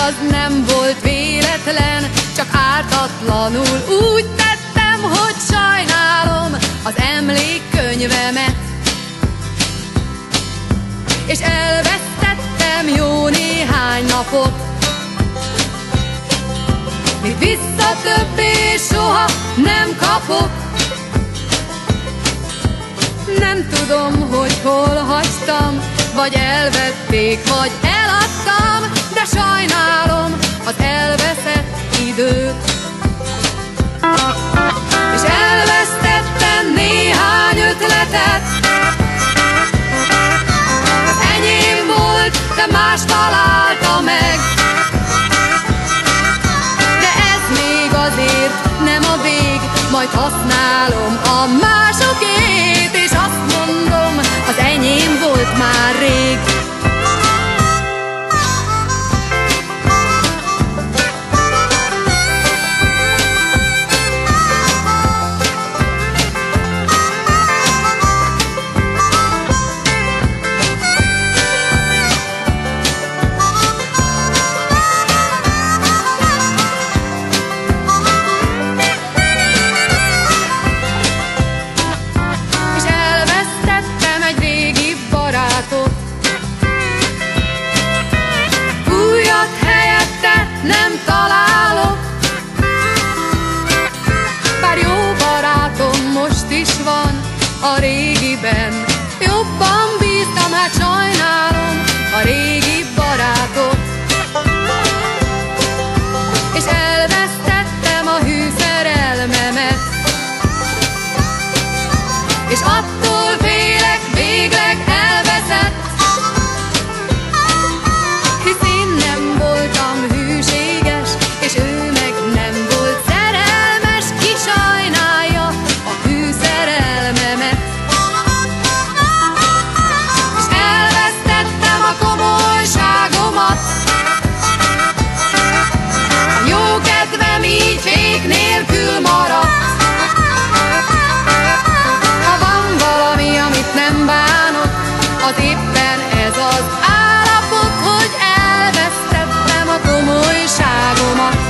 az nem volt véletlen, csak ártatlanul úgy tettem, hogy sajnálom az emlékkönyvemet. És elvesztettem jó néhány napot, még vissza többé soha nem kapok. Nem tudom, hogy hol hagytam, vagy elvették, vagy eladtam, de sajnálom az elveszett időt. És elvesztettem néhány ötletet, az enyém volt, de más találta meg. De ez még azért nem a vég, majd használom a másokét, és azt mondom, az enyém volt már rég. Nem találok, bár jó barátom most is van a régiben. Jobban bíztam, hát sajnálom a régi barátot. És elvesztettem a hű szerelmemet, és attól félek, végleg elveszett, hisz én nem voltam hűséges, és ő meg nem volt szerelmes. Ki sajnálja a hű szerelmemet? És elvesztettem a komolyságomat, a jó kedvem így fék nélkül maradt. Ha van valami, amit nem bánok, az éppen ez az állapot, hogy elvesztettem a komolyságomat.